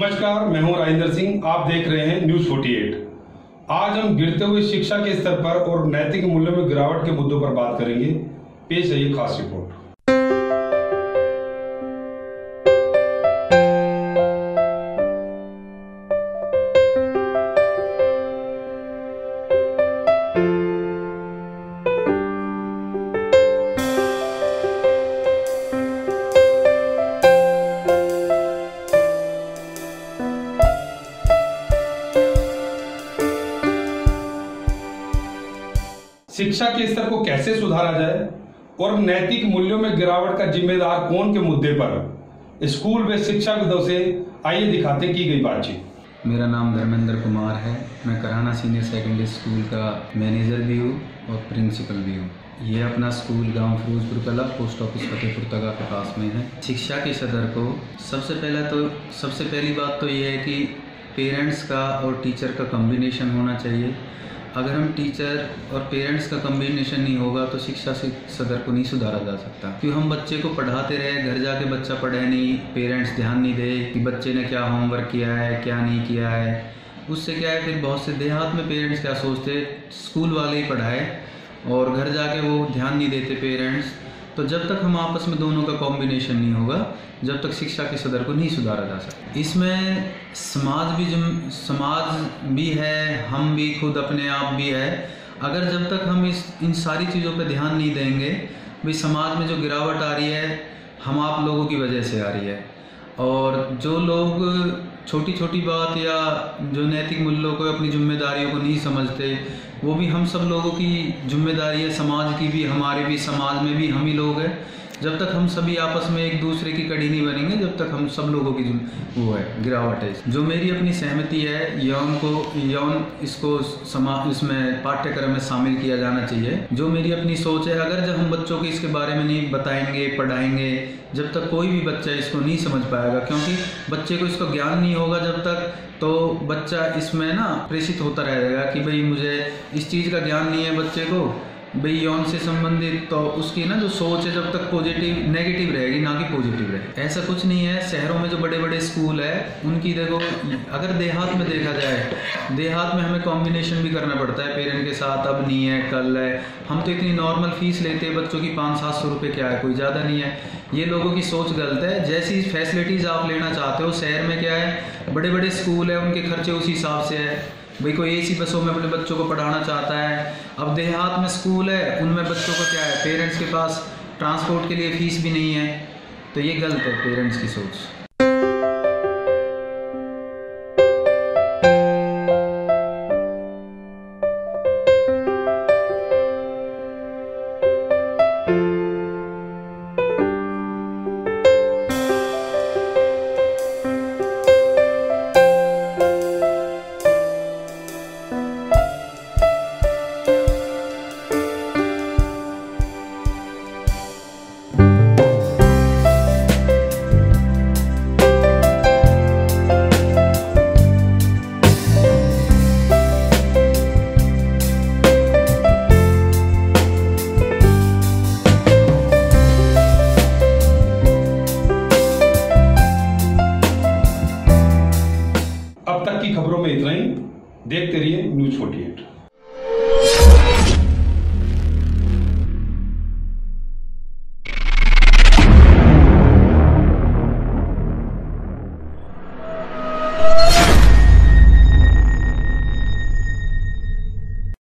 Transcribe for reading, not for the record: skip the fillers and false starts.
नमस्कार, मैं हूं राजेंद्र सिंह। आप देख रहे हैं न्यूज 48। आज हम गिरते हुए शिक्षा के स्तर पर और नैतिक मूल्यों में गिरावट के मुद्दों पर बात करेंगे। पेश है ये खास रिपोर्ट। शिक्षा के स्तर को कैसे सुधारा जाए और नैतिक मूल्यों में गिरावट का जिम्मेदार कौन के मुद्दे पर स्कूल व शिक्षाविदों से आइए दिखाते की गई बातचीत। मेरा नाम धर्मेंद्र कुमार है। मैं कराना सीनियर सेकेंडरी स्कूल का मैनेजर भी हूँ और प्रिंसिपल भी हूँ। ये अपना स्कूल गांव फिरोजपुर कला पोस्ट ऑफिस फतेहपुर तगा के पास में है। शिक्षा के सदर को सबसे पहली बात तो ये है कि पेरेंट्स का और टीचर का कॉम्बिनेशन होना चाहिए। अगर हम टीचर और पेरेंट्स का कॉम्बिनेशन नहीं होगा तो शिक्षा से सदर को नहीं सुधारा जा सकता। क्योंकि हम बच्चे को पढ़ाते रहे, घर जाके बच्चा पढ़े नहीं, पेरेंट्स ध्यान नहीं दे कि बच्चे ने क्या होमवर्क किया है क्या नहीं किया है, उससे क्या है फिर बहुत से देहात में पेरेंट्स क्या सोचते, स्कूल वाले ही पढ़ाए और घर जाके वो ध्यान नहीं देते पेरेंट्स। तो जब तक हम आपस में दोनों का कॉम्बिनेशन नहीं होगा, जब तक शिक्षा के सदर को नहीं सुधारा जा सकता। इसमें समाज भी है, हम भी खुद अपने आप भी है। अगर जब तक हम इन सारी चीज़ों पे ध्यान नहीं देंगे, भाई समाज में जो गिरावट आ रही है हम आप लोगों की वजह से आ रही है। और जो लोग छोटी छोटी बात या जो नैतिक मूल्यों को, अपनी जिम्मेदारियों को नहीं समझते, वो भी हम सब लोगों की जिम्मेदारी है, समाज की भी, हमारे भी, समाज में भी हम ही लोग हैं। जब तक हम सभी आपस में एक दूसरे की कड़ी नहीं बनेंगे, जब तक हम सब लोगों की वो है गिरावट है। जो मेरी अपनी सहमति है, यौन इसको इसमें पाठ्यक्रम में शामिल किया जाना चाहिए। जो मेरी अपनी सोच है, अगर जब हम बच्चों को इसके बारे में नहीं बताएंगे, पढ़ाएंगे, जब तक कोई भी बच्चा इसको नहीं समझ पाएगा, क्योंकि बच्चे को इसको ज्ञान नहीं होगा जब तक, तो बच्चा इसमें ना प्रेषित होता रहेगा कि भाई मुझे इस चीज़ का ज्ञान नहीं है बच्चे को, भाई यौन से संबंधित, तो उसकी ना जो सोच है जब तक नेगेटिव रहेगी, ना कि पॉजिटिव रहेगी। ऐसा कुछ नहीं है। शहरों में जो बड़े बड़े स्कूल है उनकी देखो, अगर देहात में देखा जाए, देहात में हमें कॉम्बिनेशन भी करना पड़ता है पेरेंट के साथ। अब नहीं है, कल है। हम तो इतनी नॉर्मल फीस लेते हैं बच्चों की, 500-700 रुपये, क्या है, कोई ज़्यादा नहीं है। ये लोगों की सोच गलत है। जैसी फैसिलिटीज़ आप लेना चाहते हो, शहर में क्या है, बड़े बड़े स्कूल है, उनके खर्चे उस हिसाब से है। भाई कोई एसी बसों में अपने बच्चों को पढ़ाना चाहता है। अब देहात में स्कूल है, उनमें बच्चों को क्या है, पेरेंट्स के पास ट्रांसपोर्ट के लिए फ़ीस भी नहीं है। तो ये गलत है पेरेंट्स की सोच।